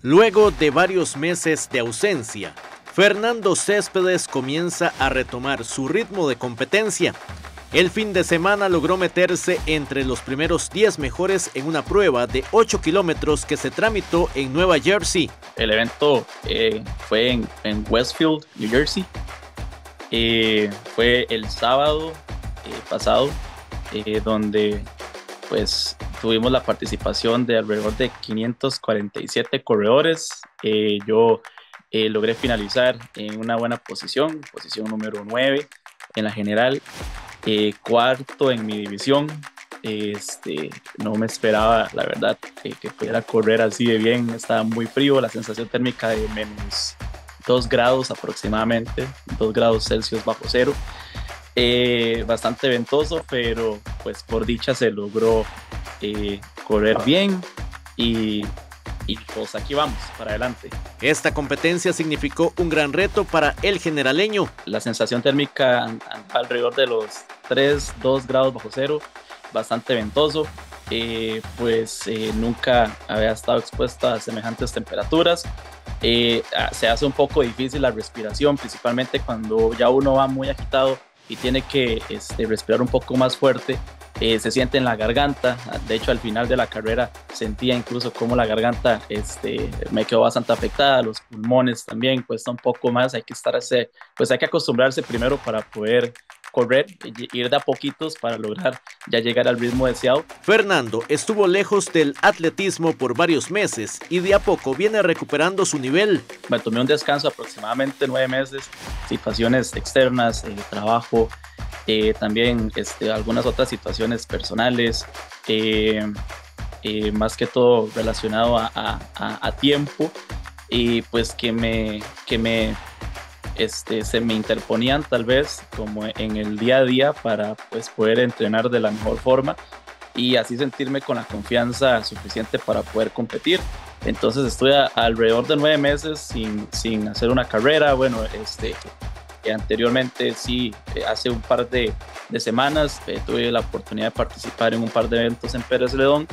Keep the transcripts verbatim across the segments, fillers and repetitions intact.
Luego de varios meses de ausencia, Fernando Céspedes comienza a retomar su ritmo de competencia. El fin de semana logró meterse entre los primeros diez mejores en una prueba de ocho kilómetros que se tramitó en Nueva Jersey. El evento eh, fue en, en Westfield, New Jersey. Eh, fue el sábado eh, pasado, eh, donde pues tuvimos la participación de alrededor de quinientos cuarenta y siete corredores. Eh, yo eh, logré finalizar en una buena posición, posición número nueve en la general, eh, cuarto en mi división. Este, no me esperaba, la verdad, que, que pudiera correr así de bien. Estaba muy frío, la sensación térmica de menos dos grados aproximadamente, dos grados Celsius bajo cero. Eh, bastante ventoso, pero pues por dicha se logró eh, correr bien y, y pues aquí vamos, para adelante. Esta competencia significó un gran reto para el generaleño. La sensación térmica alrededor de los tres, dos grados bajo cero, bastante ventoso. Eh, pues eh, nunca había estado expuesto a semejantes temperaturas. Eh, se hace un poco difícil la respiración, principalmente cuando ya uno va muy agitado y tiene que este, respirar un poco más fuerte. Eh, se siente en la garganta. De hecho, al final de la carrera sentía incluso como la garganta este, me quedó bastante afectada, los pulmones también cuesta un poco más. Hay que estarse, pues hay que acostumbrarse primero para poder correr, ir de a poquitos para lograr ya llegar al ritmo deseado. Fernando estuvo lejos del atletismo por varios meses y de a poco viene recuperando su nivel. Me tomé un descanso aproximadamente nueve meses, situaciones externas, eh, trabajo, eh, también este, algunas otras situaciones personales, eh, eh, más que todo relacionado a, a, a tiempo, y pues que me, que me Este, se me interponían tal vez como en el día a día para pues, poder entrenar de la mejor forma y así sentirme con la confianza suficiente para poder competir. Entonces estuve a, alrededor de nueve meses sin, sin hacer una carrera. Bueno, este, eh, anteriormente sí, eh, hace un par de, de semanas eh, tuve la oportunidad de participar en un par de eventos en Pérez Celedón,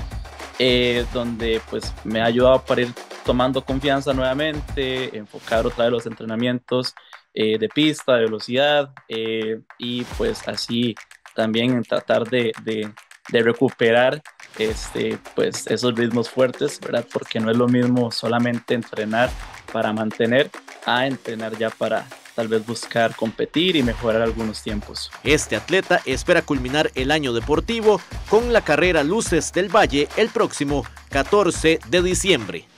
eh, donde pues me ha ayudado para ir tomando confianza nuevamente, enfocar otra vez los entrenamientos eh, de pista, de velocidad, eh, y pues así también tratar de, de, de recuperar este, pues esos ritmos fuertes, ¿verdad? Porque no es lo mismo solamente entrenar para mantener a entrenar ya para tal vez buscar competir y mejorar algunos tiempos. Este atleta espera culminar el año deportivo con la carrera Luces del Valle el próximo catorce de diciembre.